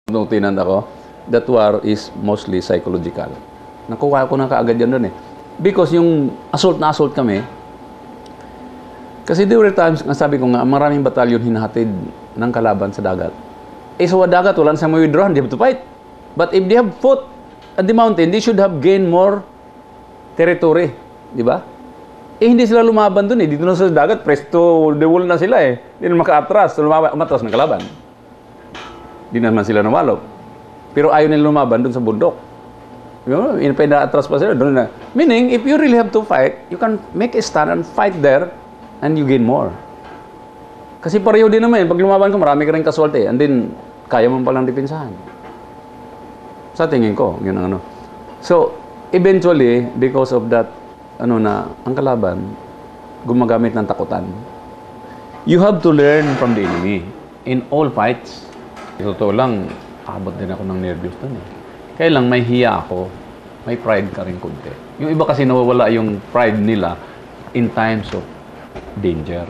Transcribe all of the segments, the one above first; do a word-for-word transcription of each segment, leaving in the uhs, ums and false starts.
Nung tinanda ko, that war is mostly psychological. Nakuha ko na kaagad yan doon eh. Because yung assault na assault kami, kasi there were times, sabi ko nga, maraming batalyon hinahatid ng kalaban sa dagat. Eh sa dagat, wala na sa may withdrawn, they have to fight. But if they have fought at the mountain, they should have gained more territory. Di ba? Eh hindi sila lumaban doon eh. Dito na sa dagat, presto, the wall na sila eh. Hindi na maka-atras, umatras ng kalaban. Di naman sila nawalo. Pero ayaw nila lumaban doon sa bundok. You know, atras pa sila doon na. Meaning, if you really have to fight, you can make a stand and fight there and you gain more. Kasi pareho din naman, pag lumaban ka, marami ka rin casualty. And then, kaya mo palang dipinsahan. Sa tingin ko, yun ang ano. So, eventually, because of that, ano na, ang kalaban, gumagamit ng takutan. You have to learn from the enemy in all fights. Totoo lang, abot din ako ng nervyos doon eh. Kaya lang, may hiya ako. May pride ka rin kunti. Yung iba kasi nawawala yung pride nila in times of danger.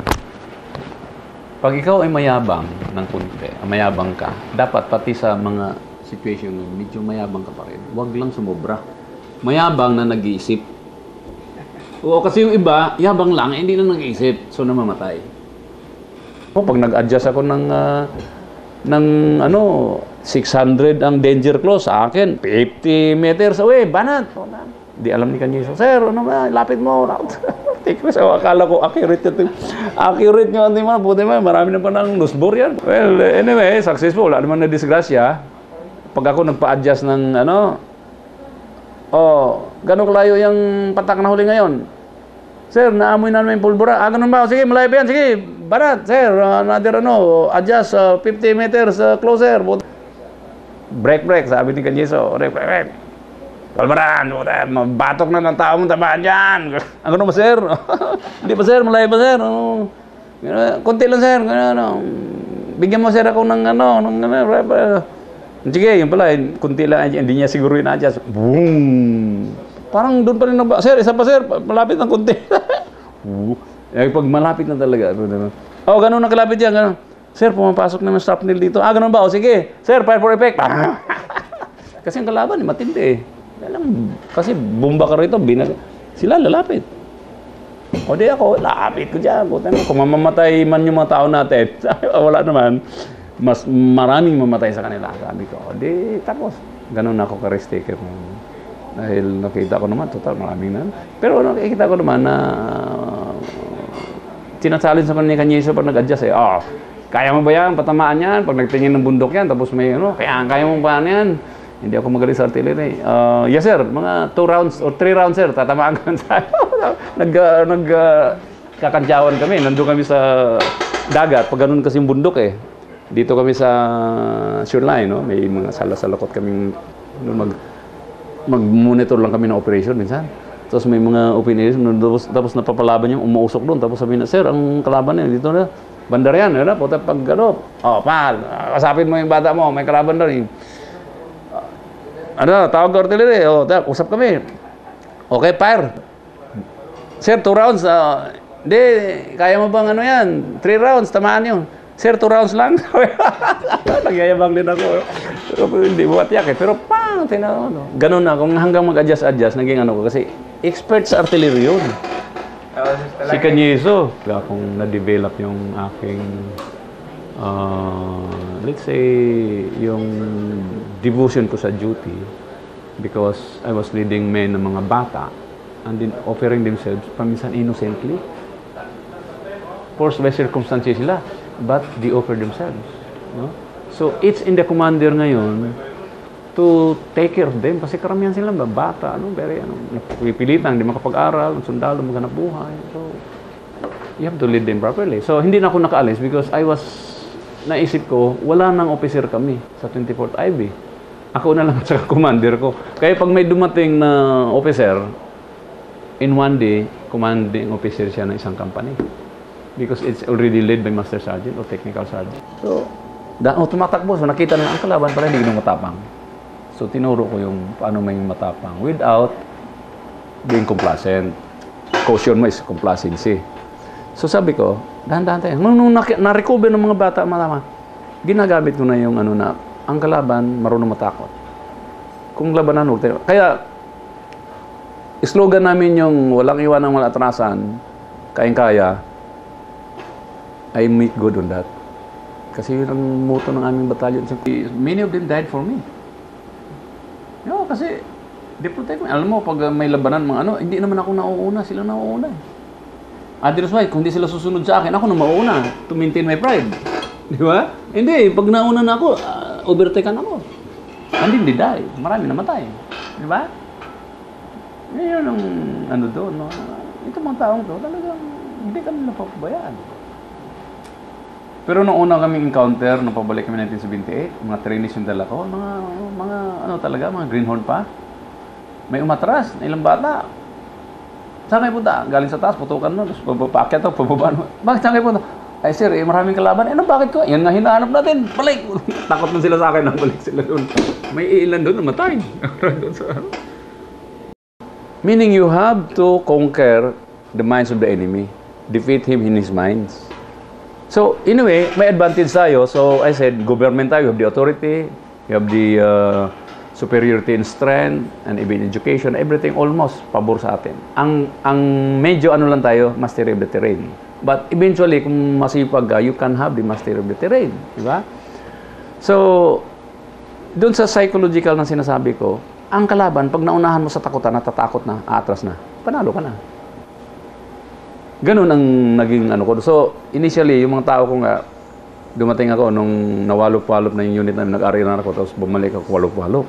Pag ikaw ay mayabang ng kunti, mayabang ka, dapat pati sa mga situation na medyo mayabang ka pa rin. Huwag lang sumobra. Mayabang na nag-iisip. Oo, kasi yung iba, yabang lang, eh, hindi na nag-iisip. So, namamatay. O, pag nag-adjust ako ng... Uh, ng ano, six hundred ang danger close sa akin, fifty meters away, banat. Di alam ni Kanyiso, sir, ano ba, lapit mo. Take risk. Akala ko accurate ito. Accurate nyo, hindi man, buti man, marami na pa ng nosebore yan. Well, anyway, successful. Wala naman na disgrasya. Pag ako nagpa-adjust ng ano, oh, gano'ng kalayo yung patak na huli ngayon? Sir, naamoy na namin pulbura. Ah, ganun ba? Sige, malayo pa yan. Sige, barat, sir. Uh, another, ano, adjust uh, fifty meters uh, closer. Break, break, sabi ni Kanyiso. Break, break, break. Pulburan, batok na ng tao mong tamaan dyan. Ang ganun ba, sir? Hindi pa, sir. Malayo pa, sir. Ano, kunti lang, sir. Ano, bigyan mo, sir, ako ng, ano, ng, ano, sige, yun pala, kunti lang, hindi niya siguro yung adjust. Boom! Parang doon pa rin na ba? Sir, isa pa, sir. Malapit ng kunti. eh, pag malapit na talaga. Oh, ganun na kalapit yan. Ganun. Sir, pumapasok naman stop nail dito. Ah, ganun ba? O, sige. Sir, fire for effect. Kasi ang kalaban, matindi eh. Alam, kasi bumba ka rito, binag... Sila lalapit. O, di ako, lapit ko dyan. Kung mamamatay man yung mga tao natin, wala naman, mas maraming mamatay sa kanila. Sabi ko, o, di, tapos. Ganun na ako ka-risk taker. Dahil nakita ko naman, total, maraming na. Pero nakikita ko naman na uh, sinasalin sa kanila Kanyiso pag nag-adjust eh. Oh, kaya mo ba yan? Patamaan yan? Pag nagtingin ng bundok yan, tapos may ano, kaya kaya mo ba yan? Hindi ako magaling sa artillery. Uh, yes sir, mga two rounds or three rounds sir, tatamaan ka tayo. nag, uh, nag uh, kakantyawan kami, nandun kami sa dagat, pag ganun kasi yung bundok eh. Dito kami sa shoreline, no? May mga sala-salakot kaming mag mag-monitor lang kami ng operation minsan. Tapos may mga operation, tapos, tapos napapalaban yung umuusok doon. Tapos sabi na, sir, ang kalaban na dito na, bandar yan, yun na, puta pag ano, oh, pal, kasapin mo yung bata mo, may kalaban doon. Ano, tawag ka artillery, oh, usap kami. Okay, fire. Sir, two rounds, uh, hindi, kaya mo bang ano yan? Three rounds, tamaan yun. Sir, two rounds lang. Nagyayabang din ako. Pero hindi mo matiyak eh. Pero pang, tinawag. No? Ganun na. Kung hanggang mag-adjust-adjust, naging ano ko. Kasi expert sa artillery yun. Oh, si Kanyiso. Kaya kung na-develop yung aking, uh, let's say, yung devotion ko sa duty because I was leading men ng mga bata and then offering themselves, paminsan innocently. Forced by circumstances sila. But they offer themselves. No? So, it's in the commander ngayon to take care of them. Kasi karamihan sila bata, ano, very, ano, pipilitan, hindi makapag-aral, sundalo, maghanap buhay. So, you have to lead them properly. So, hindi na ako nakaalis because I was, naisip ko, wala nang officer kami sa twenty-fourth I B. Ako na lang sa commander ko. Kaya pag may dumating na officer, in one day, commanding officer siya ng isang company. Because it's already led by Master Sergeant or Technical Sergeant. So, da oh, tumatakbo. So, nakita na ang kalaban pala hindi ganun matapang. So, tinuro ko yung paano may matapang without being complacent. Caution mo is complacency. So, sabi ko, dahan-dahan tayo. Nung na-recover ng mga bata, malama, ginagamit ko na yung ano na ang kalaban marunong matakot. Kung labanan, huwag tayo. Kaya, slogan namin yung walang iwan ng walang atrasan, kayang-kaya, I make good on that. Kasi yun ang motto ng aming batalyon. Many of them died for me. Yo, kasi, they protect me. Alam mo, pag may labanan, mga ano, hindi naman ako nauuna, sila nauuna. Others why, kung hindi sila susunod sa akin, ako na mauuna to maintain my pride. Di ba? Hindi, pag nauna na ako, uh, overtaken ako. And hindi die. Marami namatay. Di ba? Yun ang ano doon, no? Ito mga taong to, talagang hindi kami napapabayaan. Pero nung una kaming encounter, nung pabalik kami nineteen seventy-eight, mga trainees yung dala ko, mga, mga ano talaga, mga greenhorn pa. May umatras na ilang bata. Saan kayo punta? Galing sa taas, putukan nun. Tapos paakyat ako, pababa nun. Bakit saan kayo punta? Ay sir, eh, maraming kalaban. Eh, no, bakit ko? Yan nga hinahanap natin. Balik! Takot na sila sa akin. Balik sila doon. May ilan doon, namatay. Meaning you have to conquer the minds of the enemy. Defeat him in his minds. So, in a way, may advantage tayo. So, I said, government tayo. You have the authority. You have the uh, superiority in strength and even education. Everything almost pabor sa atin. Ang, ang medyo ano lang tayo, mastery of the terrain. But eventually, kung masipag ka, you can have the mastery of the terrain. Diba? So, doon sa psychological na sinasabi ko, ang kalaban, pag naunahan mo sa takutan, natatakot na, aatras na, panalo ka na. Ganun ang naging ano ko. So, initially, yung mga tao ko nga, dumating ako nung nawalop-walop na yung unit namin, nag-aaral na ako, tapos bumalik ako walop-walop.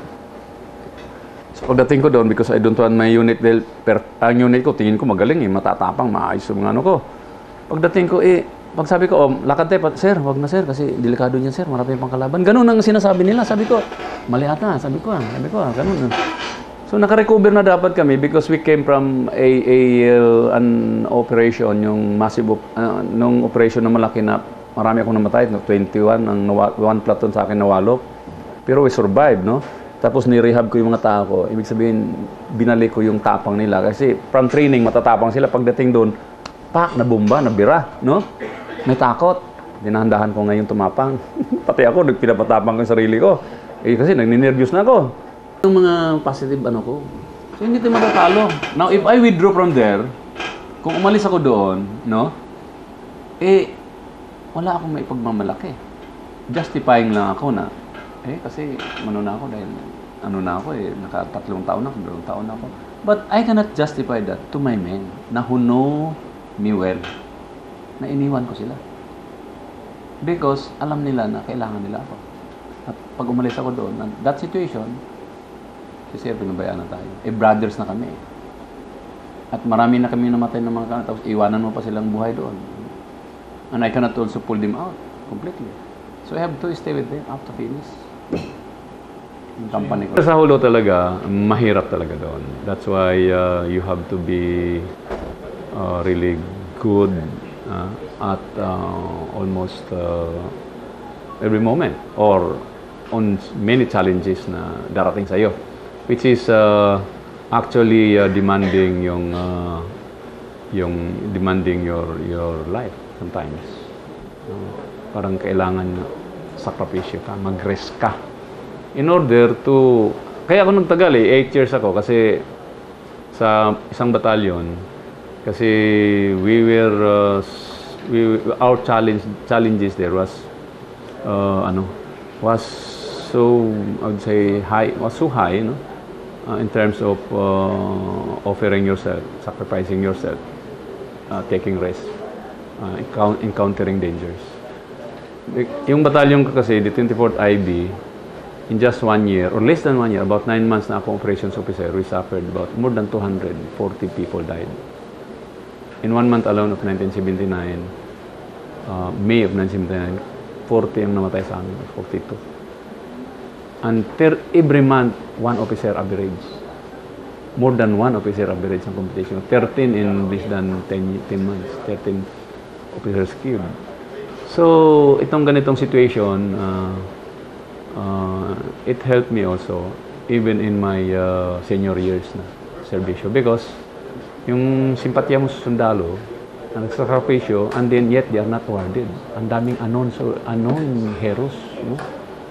So, pagdating ko doon, because I don't want my unit, well, per, ang unit ko, tingin ko magaling eh, matatapang, maayos yung mga ano ko. Pagdating ko, eh, pag sabi ko, oh, lakad tayo, sir, wag na sir, kasi delikado niyan sir, marami pang kalaban. Ganun ang sinasabi nila, sabi ko, mali ata, sabi ko, sabi ko, ganun. So, naka-recover na dapat kami because we came from a, a uh, an operation, yung massive, uh, nung operation na malaki na marami akong namatay, no, twenty-one, ang one platoon sa akin nawalop. Pero we survived, no? Tapos ni-rehab ko yung mga tao ko. Ibig sabihin, binalik ko yung tapang nila. Kasi from training, matatapang sila. Pagdating doon, pak, nabomba, nabira, no? May takot. Dinahandahan ko ngayon tumapang. Pati ako, nagpinapatapang ko yung sarili ko. Eh, kasi nagninervyos na ako. Yung mga positive ano ko. So, hindi tayo matatalo. Now, if I withdraw from there, kung umalis ako doon, no? Eh, wala akong may pagmamalaki. Justifying lang ako na, eh, kasi ano na ako dahil, ano na ako eh, nakatatlong taon na, dalawang taon na ako. But I cannot justify that to my men na who know me well, na iniwan ko sila. Because alam nila na kailangan nila ako. At pag umalis ako doon, that situation, kasi pinabayaan na tayo. Eh, brothers na kami. At marami na kami namatay ng mga kanan, tapos iwanan mo pa silang buhay doon. And I cannot also pull them out completely. So I have to stay with them up to finish. Yung company ko. Sa hulo talaga, mahirap talaga doon. That's why uh, you have to be uh, really good uh, at uh, almost uh, every moment or on many challenges na darating sa iyo. Which is uh, actually uh, demanding yung uh, yung demanding your your life sometimes. Uh, parang kailangan sakripisyo ka, mag-risk ka. In order to, kaya ako nagtagal eh, eight years ako kasi sa isang batalyon kasi we were uh, we our challenge challenges there was uh, ano was so I would say high was so high, no? Uh, in terms of uh, offering yourself, sacrificing yourself, uh, taking risks, uh, encountering dangers. Yung batalyon ko kasi, the twenty-fourth I B, in just one year, or less than one year, about nine months na ako operations officer, we suffered about more than two hundred forty people died. In one month alone of nineteen seventy-nine, uh, May of nineteen seventy-nine, forty ang namatay sa amin, forty-two. And every month, one officer average. More than one officer average ang competition. thirteen in less than ten, ten months. thirteen officers killed. So, itong ganitong situation, uh, uh, it helped me also, even in my uh, senior years na servisyo. Because, yung simpatya mo sa sundalo, na nagsakripisyo, and then yet they are not awarded. Ang daming unknown, so, unknown heroes. No?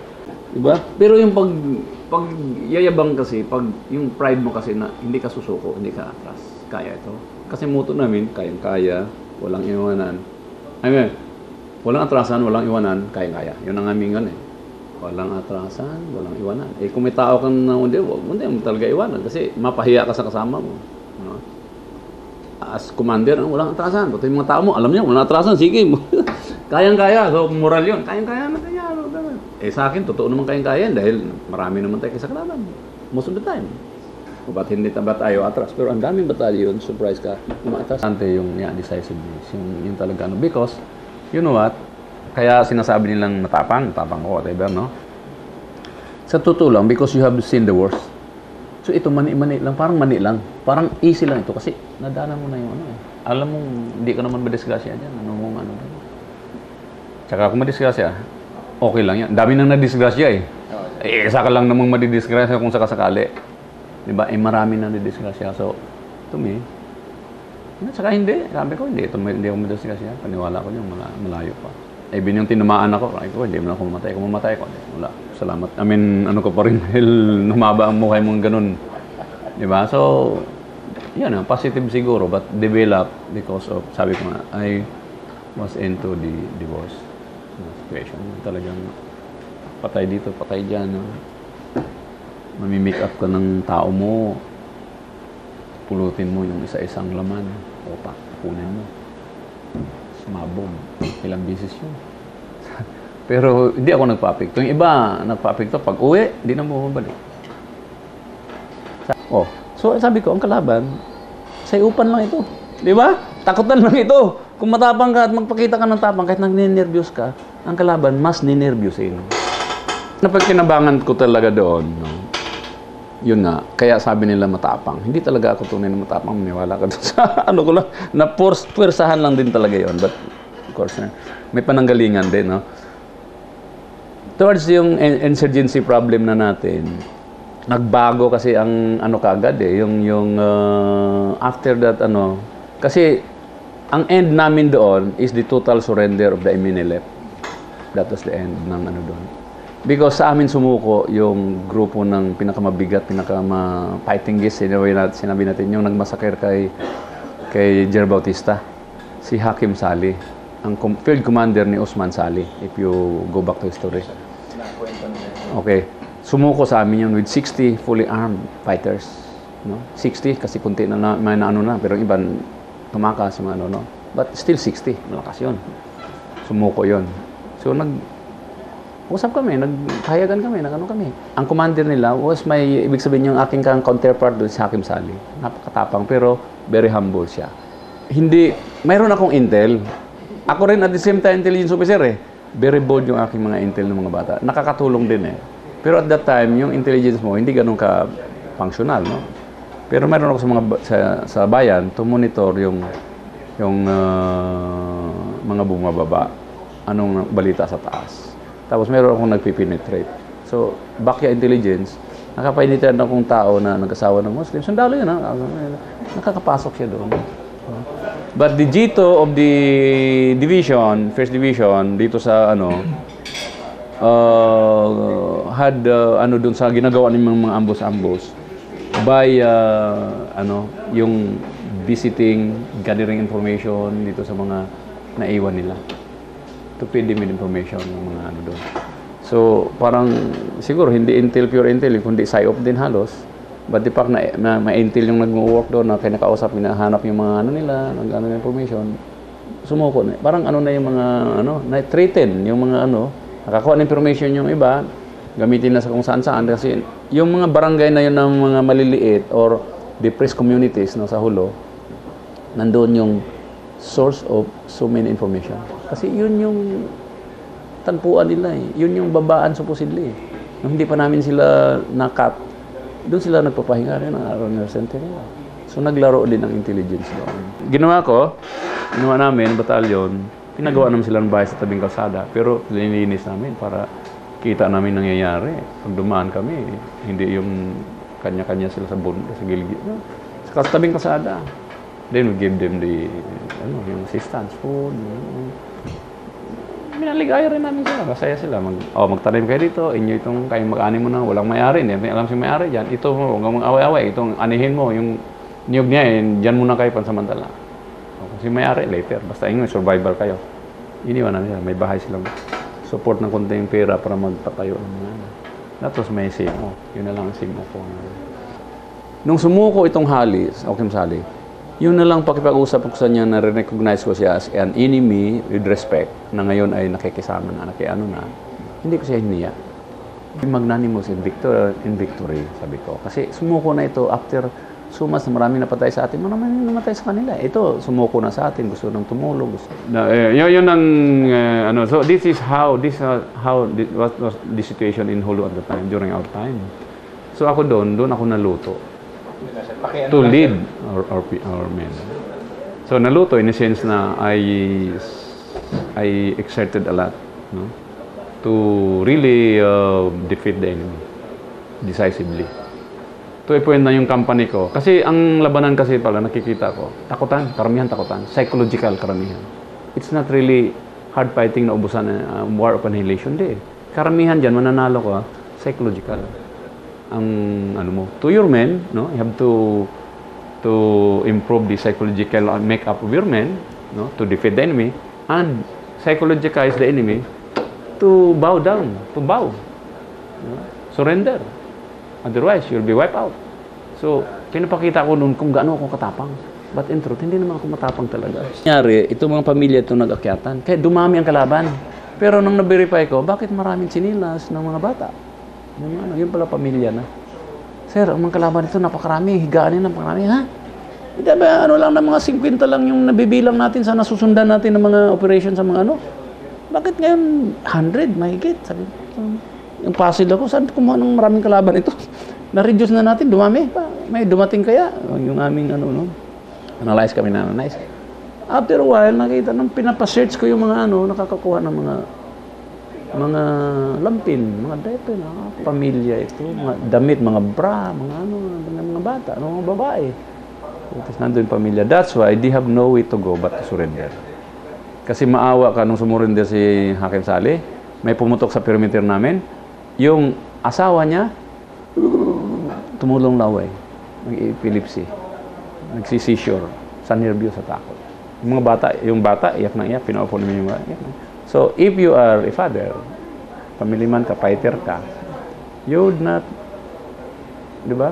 Diba? Pero yung pag, pag yayabang kasi, pag yung pride mo kasi na hindi ka susuko, hindi ka atras, kaya ito. Kasi muto namin, kayang-kaya, walang iwanan. I mean, walang atrasan, walang iwanan, kayang-kaya. Yun ang aming ano eh. Walang atrasan, walang iwanan. Eh kung may tao kang na hindi, hindi mo talaga iwanan kasi mapahiya ka sa kasama mo. No? As commander, walang atrasan. Pati yung mga tao mo, alam niyo, walang atrasan, sige mo. Kayang-kaya, so moral yun. Kayang-kaya natin yan. Eh sa akin, totoo naman kayang-kaya dahil marami naman tayo sa kalaban. Most of the time. O ba't hindi ba tayo atras? Pero ang daming batalyon, surprise ka, umatras. Ante yung yeah, decisiveness, yung, yung talaga ano. Because, you know what? Kaya sinasabi nilang matapang, matapang ko, whatever, no? Sa totoo lang, because you have seen the worst. So ito, mani-mani lang, parang mani lang. Parang easy lang ito kasi nadaanan mo na yung ano eh. Alam mo, hindi ka naman madisgrasya dyan. Ano mo, ano. Tsaka kung madisgrasya, okay lang yan. Dami nang nadisgrasya eh. Eh, isa ka lang namang madidisgrasya kung sakasakali. Diba? Eh, marami nang nadisgrasya. So, to me, tsaka hindi. Sabi ko, hindi. Ito, hindi ako madisgrasya. Paniwala ko yun, malayo pa. Eh, bin yung tinamaan ako. Ay ko, hindi mo na ako mamatay. Kung mamatay ko, wala. Salamat. I mean, ano ko pa rin, humaba ang mukha mong ganun. Diba? So, yan ang positive siguro, but develop because of, sabi ko nga, I was into the divorce situation. Talagang patay dito, patay dyan. No? Mamimake up ka ng tao mo, pulutin mo yung isa-isang laman, utak, kunin mo. Sumabog. Ilang beses yun. Pero hindi ako nagpa-apekto. Yung iba, nagpa-apekto. Pag uwi, hindi na mo mabalik. Oh, so sabi ko, ang kalaban, sayupan lang ito. Di ba? Takutan lang ito. Kung matapang ka at magpakita ka ng tapang, kahit nang-nervyos ka, ang kalaban, mas ninervyusin. Napagkinabangan ko talaga doon, no? Yun nga, kaya sabi nila matapang. Hindi talaga ako tunay na matapang, maniwala ka doon sa ano ko lang, na pwersahan lang din talaga yon. But, of course, may pananggalingan din, no? Towards yung insurgency problem na natin, nagbago kasi ang ano kaagad eh, yung, yung uh, after that, ano, kasi ang end namin doon is the total surrender of the M N L F. That was the end ng ano doon. Because sa amin sumuko yung grupo ng pinakamabigat, pinakama-fighting gist, sinabi natin, sinabi natin yung nagmasakir kay, kay Jer Bautista, si Hakim Saleh, ang field commander ni Usman Saleh, if you go back to history. Okay. Sumuko sa amin yun with sixty fully armed fighters. No? sixty kasi kunti na, na may na ano na, pero iban tumakas yung ano, no? But still sixty, malakas yun. Sumuko yun. So nag usap kami, naghayagan kami, nag ano kami. Ang commander nila was may, ibig sabihin yung aking kang counterpart doon si Hakim Saleh. Napakatapang pero very humble siya. Hindi, mayroon akong intel. Ako rin at the same time intelligence officer eh. Very bold yung aking mga intel ng mga bata. Nakakatulong din eh. Pero at that time, yung intelligence mo, hindi ganun ka-functional, no? Pero mayroon ako sa mga sa, sa bayan to monitor yung yung uh, mga bumababa. Anong balita sa taas. Tapos meron akong nagpipenetrate. So, bakya intelligence, nakapainitan akong tao na nag-asawa ng Muslim. Sundalo yun, ha? Nakakapasok siya doon. But the G two of the division, first division, dito sa ano, uh, had uh, ano doon sa ginagawa ng mga ambos-ambos by uh, ano, yung visiting, gathering information dito sa mga naiwan nila. To feed them with information ng mga ano doon. So, parang siguro hindi intel, pure intel, kundi psyop din halos. But the fact na, na may intel yung nag-work doon, na kinakausap, hinahanap yung mga ano nila, nag-ano information, sumuko na. Parang ano na yung mga, ano, na-threaten, yung mga ano, nakakuha ng information yung iba, gamitin na sa kung saan-saan. Kasi yung mga barangay na yun ng mga maliliit or depressed communities no, sa Hulo, nandoon yung source of so many information. Kasi yun yung tanpuan nila eh. Yun yung babaan supposedly. Nung hindi pa namin sila nakat, doon sila nagpapahinga rin ng araw ng center nila. So naglaro din ng intelligence doon. Ginawa ko, ginawa namin, batalyon, pinagawa naman sila ng bahay sa tabing kalsada. Pero lininis namin para kita namin nangyayari. Pag dumaan kami, hindi yung kanya-kanya sila sa bunda, sa gilgit. No? Sa tabing kalsada. Then we give them the, ano, yung assistance, food. You know. pinaligaya rin namin sila. Masaya sila. Mag, oh, magtanim kayo dito. Inyo itong kayong mag-ani mo na. Walang may-ari. Hindi alam si may-ari dyan. Ito mo, huwag mong away-away. Itong anihin mo. Yung niyog niya, eh, dyan muna kayo pansamantala. O, kung si may-ari, later. Basta inyo, survivor kayo. Iniwan na nila. May bahay silang support ng konting pera para magpatayo ng mga ano. That was my simo. Yun na lang ang simo ko. Nung sumuko itong Halis, Okim Sali, yun na lang pakipag-usap ko sa niya na recognize ko siya as an enemy with respect na ngayon ay nakikisama na, nakiano na. Hindi ko siya hiniya. Magnanimous in, victor, in victory, sabi ko. Kasi sumuko na ito after sumas na maraming napatay sa atin, maraming namatay sa kanila. Ito, sumuko na sa atin, gusto nang tumulong. Gusto. Na, eh, yun, yun ang, uh, ano, so this is how, this uh, how, this, what was the situation in Hulu at the time, during our time. So ako doon, doon ako naluto. To lead our, our, our men. So naluto in a sense na I I exerted a lot, no? To really uh, defeat the enemy decisively. To a point na yung company ko. Kasi ang labanan kasi pala nakikita ko, takutan, karamihan takutan, psychological karamihan. It's not really hard fighting na ubusan uh, war of annihilation, di. Karamihan diyan mananalo ko, psychological. Ang ano mo, to your men, no, you have to to improve the psychological makeup of your men, no, to defeat the enemy, and psychologize the enemy to bow down, to bow, no? Surrender. Otherwise, you'll be wiped out. So, pinapakita ko noon kung gaano ako katapang. But in truth, hindi naman ako matapang talaga. Nangyari, itong mga pamilya ito nag-akyatan, kaya dumami ang kalaban. Pero nung na-verify ko, bakit maraming sinilas ng mga bata? Yung, ano, yun pala pamilya na. Sir, ang mga kalaban ito, napakarami. Higaan nila, napakarami. Ha? Hindi ba, ano lang na mga fifty lang yung nabibilang natin sa nasusundan natin ng mga operation sa mga ano? Bakit ngayon one hundred, mahigit? Sabi ko, yung puzzle ako, saan kumuha ng maraming kalaban ito? Na-reduce na natin, dumami. May dumating kaya? Yung aming, ano, no? Analyze kami na analyze. After a while, nakita, nung pinapasearch ko yung mga, ano, nakakakuha ng mga mga lampin, mga diaper, mga pamilya ito, mga damit, mga bra, mga ano, mga, mga bata, mga babae. Tapos nandun yung pamilya. That's why they have no way to go but to surrender. Kasi maawa ka nung sumurrender si Hakim Sali, may pumutok sa perimeter namin, yung asawa niya, tumulong laway, nag-epilepsy, nagsisisure, sa nervyo, sa takot. Yung mga bata, yung bata, iyak na iyak, pinaupo namin yung bata, iyak na. So, if you are a father, pamiliman ka, fighter ka, you would not, di ba?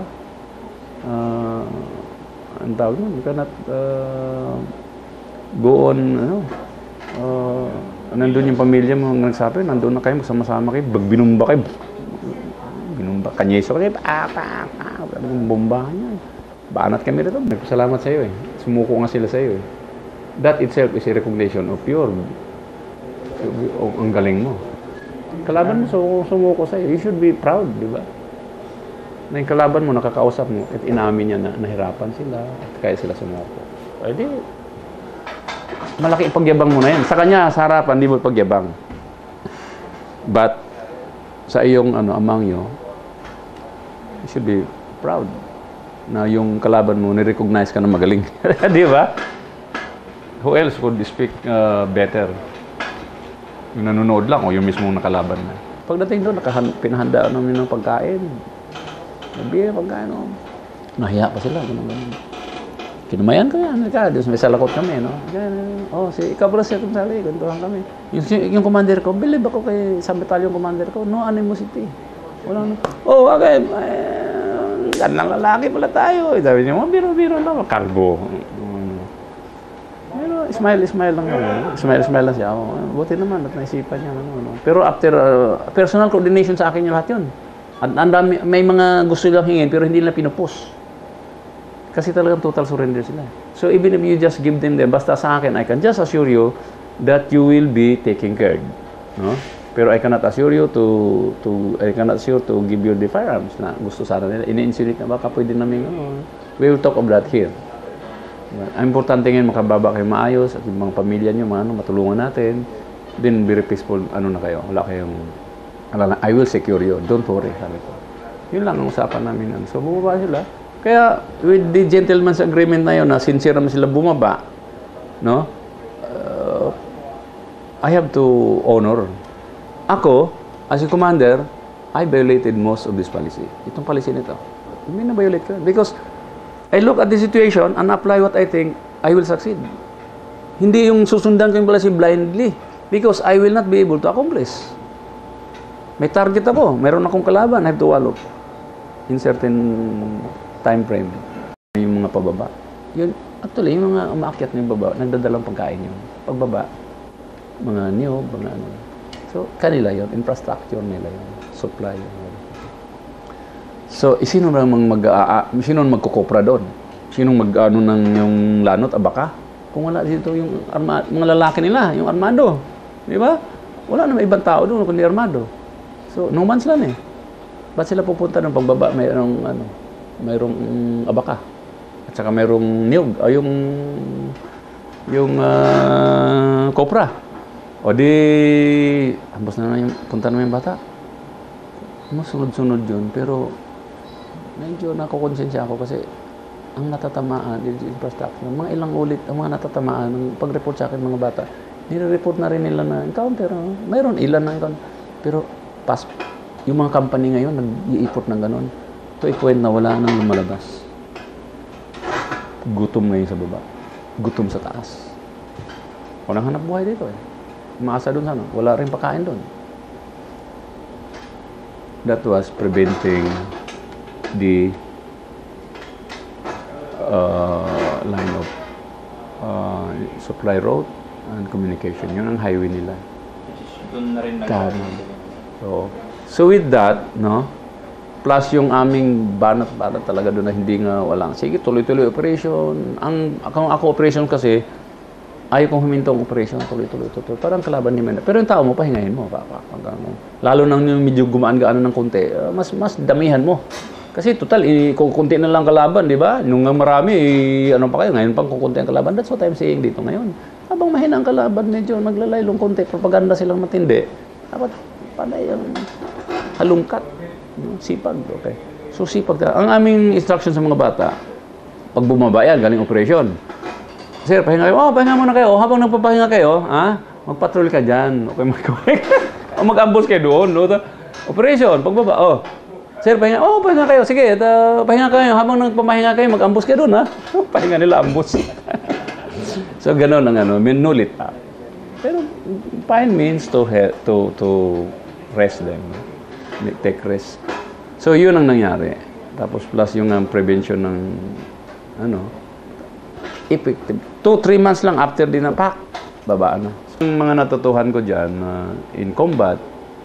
Uh, ang tawag nun, you cannot uh, go on, ano, uh, nandun yung pamilya mo, nagsabi, nandun na kayo, magsama-sama kayo, bag binumba kayo, binumba, kanyeso kayo, pa, pa, pa, bombahan niya. Banat kami rito. Nagpasalamat sa iyo eh. Sumuko nga sila sa iyo eh. That itself is a recognition of your o ang galing mo. Kalaban mo, so, sumuko sa'yo. You should be proud, di ba? Na yung kalaban mo, nakakausap mo, at inamin niya na nahirapan sila, at kaya sila sumuko. Ay di, malaki pagyabang mo na yan. Sa kanya, sa harapan, di mo pagyabang. But, sa iyong ano, amang nyo, you should be proud na yung kalaban mo, ni-recognize ka na magaling. Di ba? Who else would speak uh, better? Yung nanonood lang o yung mismong nakalaban na. Pagdating doon, pinahanda namin ng pagkain. Nabi, pagkain, no? Nahiya pa sila. Ganun, ganun. Kinamayan ko yan. Doon may salakot kami, no? Oh, si ikaw pala siya kung sali. Gantuhan kami. Yung, yung commander ko, believe ako kay isang batalyon commander ko, no animosity. Walang, oh, okay. Eh, ganang lalaki pala tayo. Sabi niya, oh, biro-biro lang. Kalbo. Pero smile, smile lang kami. Smile, smile lang siya. Oh, buti naman at naisipan niya. Ano, ano. Pero after, uh, personal coordination sa akin yung lahat yun. At andami, may mga gusto lang hingin pero hindi nila pinupos. Kasi talagang total surrender sila. So even if you just give them them, basta sa akin, I can just assure you that you will be taken care. No? Pero I cannot assure you to, to I cannot assure to give you the firearms na gusto sana nila. Ini-insinuate na baka pwede namin, oh, we will talk of that here. Ang importante ngayon, makababa kayo maayos at yung mga pamilya nyo, mga ano, matulungan natin. Then, very peaceful, ano na kayo. Wala kayong, ala, I will secure you. Don't worry, sabi ko. Yun lang ang usapan namin. Ano. So, bumaba sila. Kaya, with the gentleman's agreement na yun, na sincere naman sila bumaba, no? Uh, I have to honor. Ako, as a commander, I violated most of this policy. Itong policy nito. Hindi na-violate ko. Because I look at the situation and apply what I think I will succeed. Hindi yung susundan ko yung policy blindly. Because I will not be able to accomplish. May target ako. Meron akong kalaban. I have to follow in certain time frame. Yung mga pababa. Yun, actually, yung mga umaakyat na yung baba, nagdadalang pagkain yun. Pagbaba, mga niyog, mga ano. So, kanila yun. Infrastructure nila yun. Supply. Yun. So, sino namang mag, uh, sino magkukopra doon? Sino mag-ano ng yung lanot, abaka? Kung wala dito yung arma, mga lalaki nila, yung armado. Di ba? Wala naman ibang tao doon kundi armado. So, no man's land eh. Ba't sila pupunta ng pagbaba? Mayroong, ano, mayroong abaka. At saka mayroong niyog. O yung, yung uh, kopra. O di, ambos na na yung, punta na yung bata. Mas sunod-sunod yun. Pero, medyo nakukonsensya ako kasi ang natatamaan, yung infrastructure, mga ilang ulit, ang mga natatamaan, ng pag-report sa akin mga bata, nire-report na rin nila na encounter. No? Mayroon ilan na encounter. Pero, pas, yung mga company ngayon, nag-i-import ng ganon. To a point na wala nang lumalabas. Gutom ngayon sa baba. Gutom sa taas. Walang hanap buhay dito eh. Umaasa doon sana. Wala rin pakain doon. That was preventing the uh, line of uh, supply road and communication. Yun ang highway nila. Doon na rin nag- So, so with that, no, plus yung aming banat-banat talaga doon na hindi nga walang, sige, tuloy-tuloy operation. Ang ako, ako operation kasi, ayaw kong humintong operation, tuloy-tuloy, tuloy. Parang kalaban ni Mena. Pero yung tao mo, pahingahin mo. Pa, pa, pa, ano. Lalo nang yung medyo gumaan-gaano ng konti, uh, mas mas damihan mo. Kasi total, kukunti na lang kalaban, di ba? Nung marami, eh, ano pa kayo, ngayon pang kukunti ang kalaban. That's what I'm saying dito ngayon. Habang mahina ang kalaban, medyo naglalaylong konti, propaganda silang matindi. Dapat, panay ang halungkat. Sipag, okay. So, sipag ka. Ang aming instruction sa mga bata, pag bumaba yan, galing operation. Sir, pahinga kayo. Oh, pahinga muna kayo. Habang nagpapahinga kayo, ha? Magpatrol ka dyan. Okay, mag-correct. O mag-ambos kayo doon. No? Operation, pagbaba. Oh. Sir, pahinga. Oh, pahinga kayo. Sige, uh, pahinga kayo. Habang nagpapahinga kayo, mag-ambos kayo doon, ha? Pahinga nila, ambos. So, gano'n ang ano. Minulit pa. Pero, fine means to, to, to rest them. Take rest. So, yun ang nangyari. Tapos, plus yung um, prevention ng, ano, effective. Two, three months lang after din na pak, babaan na. Yung mga natutuhan ko dyan uh, in combat,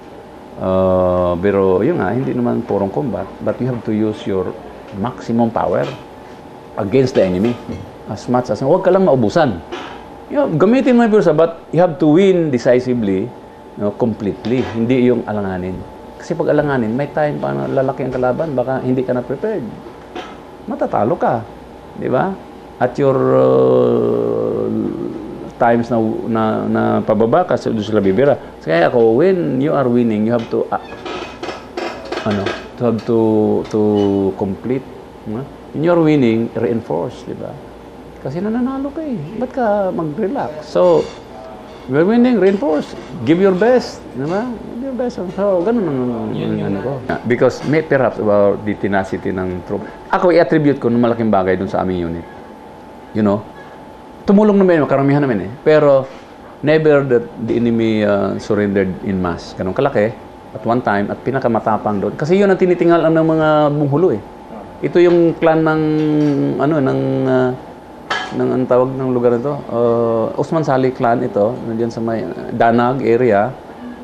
uh, pero yun nga, hindi naman purong combat, but you have to use your maximum power against the enemy. As much as, huwag ka lang maubusan. You know, gamitin mo yung pursa, but you have to win decisively, you know, completely. Hindi yung alanganin. Kasi pag alanganin, may time pa na lalaki ang kalaban, baka hindi ka na prepared. Matatalo ka. Di ba? At your uh, times na, na, na pababa ka, doon sila bibira. Kaya ako, when you are winning, you have to, uh, ano, to have to, to complete. Uh, when you are winning, reinforce, di ba? Kasi nananalo ka eh. Ba't ka mag-relax? So, we're winning, reinforce. Give your best. Di ba? Give your best. So, ganun ang ano ko. Because may perhaps about the tenacity ng troop. Ako, i-attribute ko ng malaking bagay dun sa aming unit. You know? Tumulong naman yun, karamihan naman eh. Pero, never that the enemy uh, surrendered in mass. Ganun kalaki at one time at pinakamatapang doon. Kasi yun ang tinitingal ng mga bunghulo eh. Ito yung clan ng, ano, ng... Uh, ng ang tawag ng lugar nito, uh, Usman Sali clan ito, nandiyan sa may Danag area,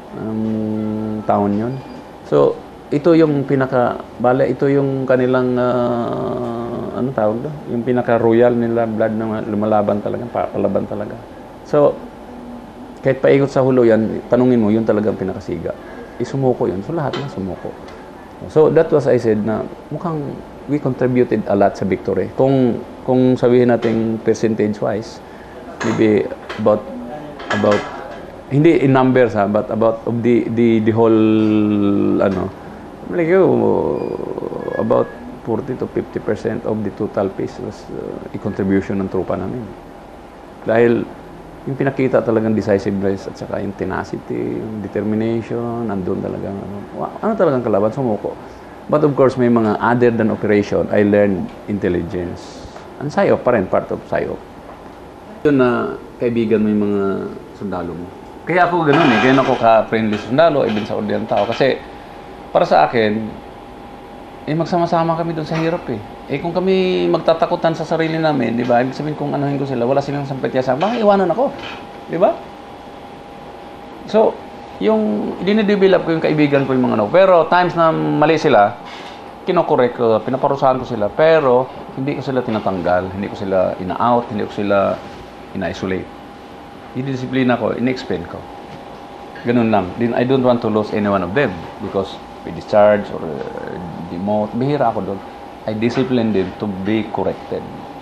um, town yun. So, ito yung pinaka, bale, ito yung kanilang, uh, ano tawag doon? Yung pinaka-royal nila, blood na lumalaban talaga, palaban talaga. So, kahit paikot sa hulo yan, tanungin mo, yun talagang pinakasiga. Isumuko yun. So, lahat na sumuko. So, that was I said na mukhang we contributed a lot sa victory. Kung kung sabihin natin percentage-wise, maybe about about hindi in numbers ha, but about of the the the whole ano, like you, about forty to fifty percent of the total piece was uh, a contribution ng tropa namin. Dahil yung pinakita talagang decisiveness at saka yung tenacity, yung determination, nandun talagang ano, wa- ano talagang kalaban, sumuko. But of course, may mga other than operation, I learned intelligence. Ang sayo pa rin, part of sayo. Yun na kaibigan mo yung mga sundalo mo. Kaya ako ganun eh, kaya ako ka-friendly sundalo, even sa ordinary tao. Kasi para sa akin, eh magsama-sama kami doon sa hirap eh. Eh kung kami magtatakutan sa sarili namin, di ba? Ibig sabihin kung anuhin ko sila, wala silang sampatya sa baka iwanan ako. Di ba? So, yung dinidevelop ko yung kaibigan ko yung mga ano. Pero times na mali sila, kinokorek ko, pinaparusahan ko sila. Pero hindi ko sila tinatanggal, hindi ko sila ina-out, hindi ko sila ina-isolate. Didisiplina ko, in-explain ko. Ganun lang. Then I don't want to lose any one of them because we discharge or uh, demote. Bihira ako doon. I discipline them to be corrected.